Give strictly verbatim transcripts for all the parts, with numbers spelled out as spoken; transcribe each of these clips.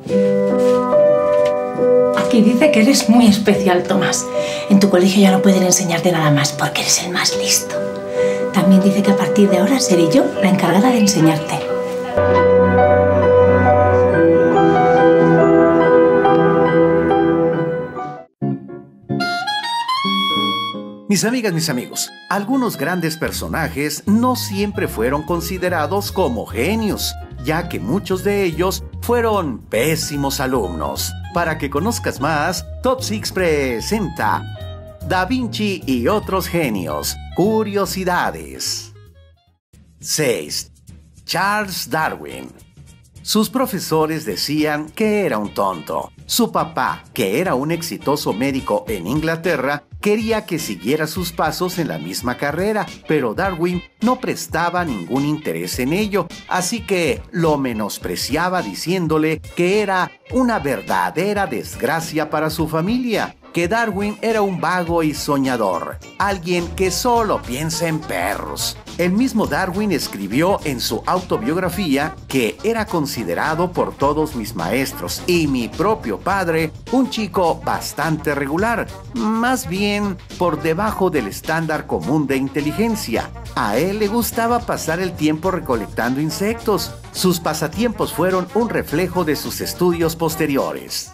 Aquí dice que eres muy especial, Tomás. En tu colegio ya no pueden enseñarte nada más porque eres el más listo. También dice que a partir de ahora seré yo la encargada de enseñarte. Mis amigas, mis amigos, algunos grandes personajes no siempre fueron considerados como genios, ya que muchos de ellos fueron pésimos alumnos. Para que conozcas más, Top seis presenta Da Vinci y otros genios. Curiosidades. seis. Charles Darwin. Sus profesores decían que era un tonto. Su papá, que era un exitoso médico en Inglaterra, quería que siguiera sus pasos en la misma carrera, pero Darwin no prestaba ningún interés en ello, así que lo menospreciaba diciéndole que era una verdadera desgracia para su familia, que Darwin era un vago y soñador, alguien que solo piensa en perros. El mismo Darwin escribió en su autobiografía que era considerado por todos mis maestros y mi propio padre un chico bastante regular, más bien por debajo del estándar común de inteligencia. A él le gustaba pasar el tiempo recolectando insectos. Sus pasatiempos fueron un reflejo de sus estudios posteriores.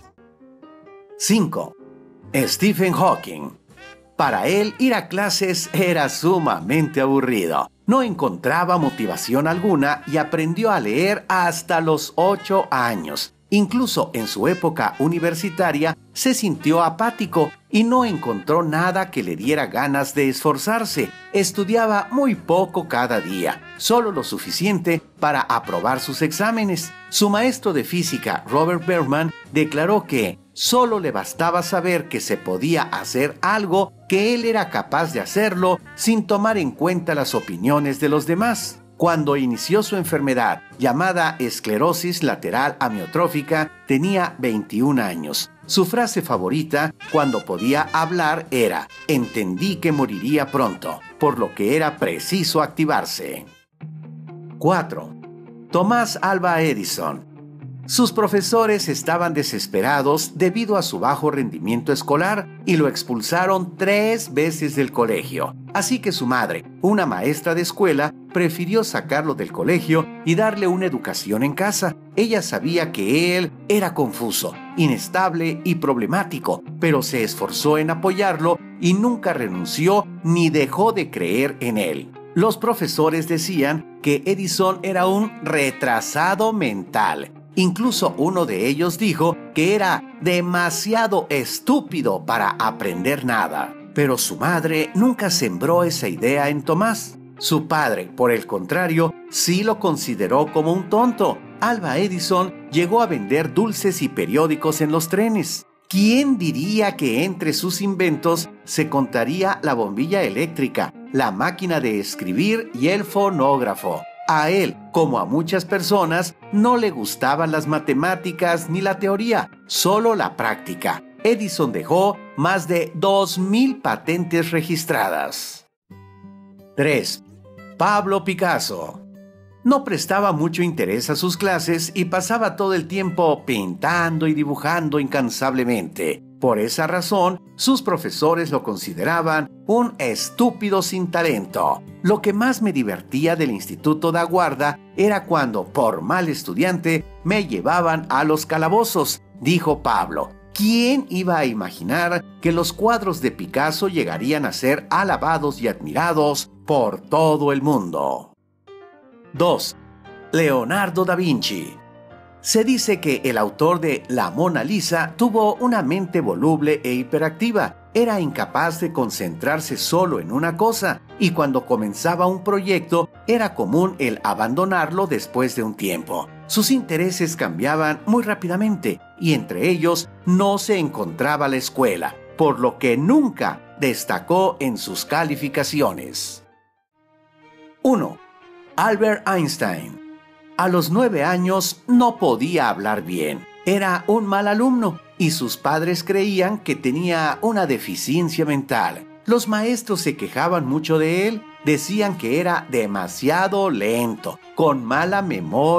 cinco. Stephen Hawking. Para él, ir a clases era sumamente aburrido. No encontraba motivación alguna y aprendió a leer hasta los ocho años. Incluso en su época universitaria se sintió apático y no encontró nada que le diera ganas de esforzarse. Estudiaba muy poco cada día, solo lo suficiente para aprobar sus exámenes. Su maestro de física, Robert Berman, declaró que solo le bastaba saber que se podía hacer algo, que él era capaz de hacerlo sin tomar en cuenta las opiniones de los demás. Cuando inició su enfermedad, llamada esclerosis lateral amiotrófica, tenía veintiún años. Su frase favorita, cuando podía hablar, era: "Entendí que moriría pronto", por lo que era preciso activarse. cuatro. Thomas Alva Edison. Sus profesores estaban desesperados debido a su bajo rendimiento escolar y lo expulsaron tres veces del colegio. Así que su madre, una maestra de escuela, prefirió sacarlo del colegio y darle una educación en casa. Ella sabía que él era confuso, inestable y problemático, pero se esforzó en apoyarlo y nunca renunció ni dejó de creer en él. Los profesores decían que Edison era un retrasado mental. Incluso uno de ellos dijo que era demasiado estúpido para aprender nada. Pero su madre nunca sembró esa idea en Tomás. Su padre, por el contrario, sí lo consideró como un tonto. Alva Edison llegó a vender dulces y periódicos en los trenes. ¿Quién diría que entre sus inventos se contaría la bombilla eléctrica, la máquina de escribir y el fonógrafo? A él, como a muchas personas, no le gustaban las matemáticas ni la teoría, solo la práctica. Edison dejó más de dos mil patentes registradas. tres. Pablo Picasso. No prestaba mucho interés a sus clases y pasaba todo el tiempo pintando y dibujando incansablemente. Por esa razón, sus profesores lo consideraban un estúpido sin talento. Lo que más me divertía del Instituto da Guarda era cuando, por mal estudiante, me llevaban a los calabozos, dijo Pablo. ¿Quién iba a imaginar que los cuadros de Picasso llegarían a ser alabados y admirados por todo el mundo? dos. Leonardo da Vinci. Se dice que el autor de La Mona Lisa tuvo una mente voluble e hiperactiva. Era incapaz de concentrarse solo en una cosa y cuando comenzaba un proyecto era común el abandonarlo después de un tiempo. Sus intereses cambiaban muy rápidamente y entre ellos no se encontraba la escuela, por lo que nunca destacó en sus calificaciones. uno. Albert Einstein. A los nueve años no podía hablar bien. Era un mal alumno y sus padres creían que tenía una deficiencia mental. Los maestros se quejaban mucho de él. Decían que era demasiado lento, con mala memoria,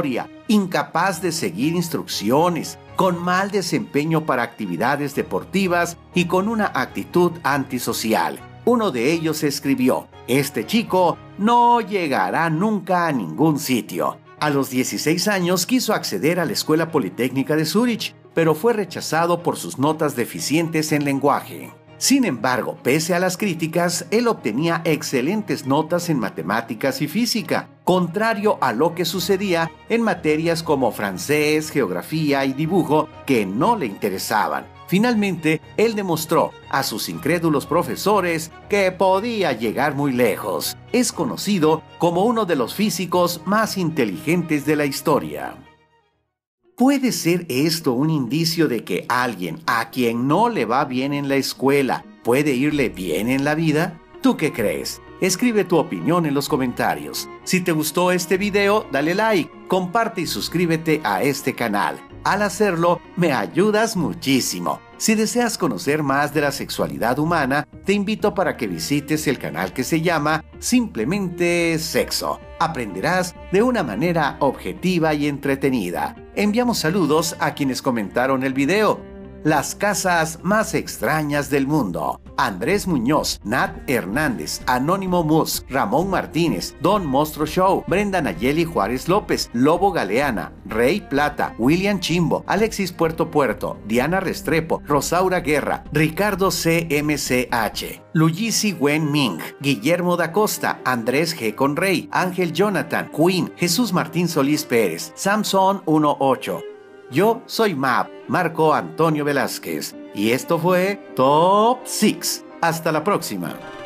incapaz de seguir instrucciones, con mal desempeño para actividades deportivas y con una actitud antisocial. Uno de ellos escribió: "Este chico no llegará nunca a ningún sitio". A los dieciséis años quiso acceder a la Escuela Politécnica de Zúrich, pero fue rechazado por sus notas deficientes en lenguaje. Sin embargo, pese a las críticas, él obtenía excelentes notas en matemáticas y física, contrario a lo que sucedía en materias como francés, geografía y dibujo, que no le interesaban. Finalmente, él demostró a sus incrédulos profesores que podía llegar muy lejos. Es conocido como uno de los físicos más inteligentes de la historia. ¿Puede ser esto un indicio de que alguien a quien no le va bien en la escuela puede irle bien en la vida? ¿Tú qué crees? Escribe tu opinión en los comentarios. Si te gustó este video, dale like, comparte y suscríbete a este canal. Al hacerlo, me ayudas muchísimo. Si deseas conocer más de la sexualidad humana, te invito para que visites el canal que se llama Simplemente Sexo. Aprenderás de una manera objetiva y entretenida. Enviamos saludos a quienes comentaron el video. Las casas más extrañas del mundo: Andrés Muñoz, Nat Hernández, Anónimo Mus, Ramón Martínez, Don Monstro Show, Brenda Nayeli Juárez López, Lobo Galeana, Rey Plata, William Chimbo, Alexis Puerto Puerto, Diana Restrepo, Rosaura Guerra, Ricardo C M C H, Luigi Wen Ming, Guillermo da Costa, Andrés G. Conrey, Ángel Jonathan, Queen, Jesús Martín Solís Pérez, Samson dieciocho. Yo soy Map, Marco Antonio Velázquez, y esto fue Top seis. Hasta la próxima.